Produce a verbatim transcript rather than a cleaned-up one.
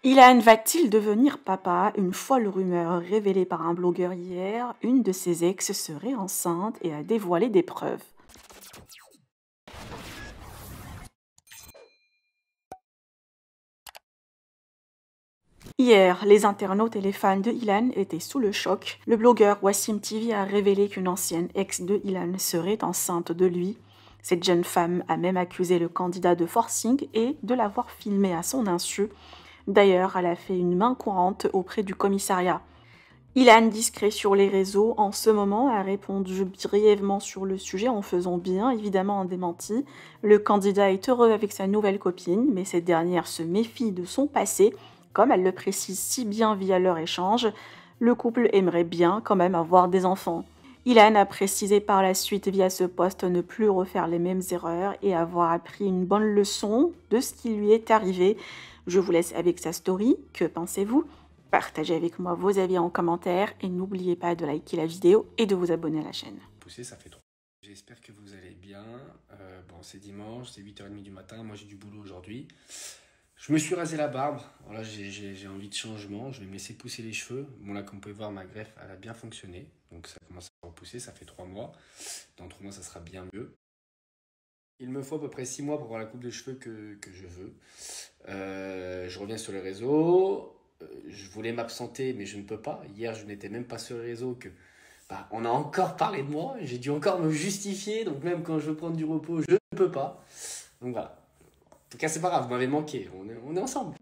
Ilan va-t-il devenir papa? Une folle rumeur révélée par un blogueur hier, une de ses ex serait enceinte et a dévoilé des preuves. Hier, les internautes et les fans de Ilan étaient sous le choc. Le blogueur Wassim T V a révélé qu'une ancienne ex de Ilan serait enceinte de lui. Cette jeune femme a même accusé le candidat de forcing et de l'avoir filmé à son insu. D'ailleurs, elle a fait une main courante auprès du commissariat. Ilan, discret sur les réseaux, en ce moment, a répondu brièvement sur le sujet en faisant bien évidemment un démenti. Le candidat est heureux avec sa nouvelle copine, mais cette dernière se méfie de son passé, comme elle le précise si bien via leur échange. Le couple aimerait bien quand même avoir des enfants. Ilan a précisé par la suite via ce post ne plus refaire les mêmes erreurs et avoir appris une bonne leçon de ce qui lui est arrivé. Je vous laisse avec sa story. Que pensez-vous? Partagez avec moi vos avis en commentaire et n'oubliez pas de liker la vidéo et de vous abonner à la chaîne. Poussé, ça fait trop. J'espère que vous allez bien. Euh, bon, c'est dimanche, c'est huit heures trente du matin. Moi, j'ai du boulot aujourd'hui. Je me suis rasé la barbe. Voilà, j'ai envie de changement. Je vais me laisser pousser les cheveux. Bon, là, comme vous pouvez voir, ma greffe, elle a bien fonctionné. Donc, ça commence à repousser. Ça fait trois mois. Dans trois mois, ça sera bien mieux. Il me faut à peu près six mois pour avoir la coupe de cheveux que, que je veux. Euh, je reviens sur les réseaux. Je voulais m'absenter, mais je ne peux pas. Hier, je n'étais même pas sur les réseaux que bah, on a encore parlé de moi. J'ai dû encore me justifier. Donc même quand je veux prendre du repos, je ne peux pas. Donc voilà. En tout cas, c'est pas grave. Vous m'avez manqué. On est, on est ensemble.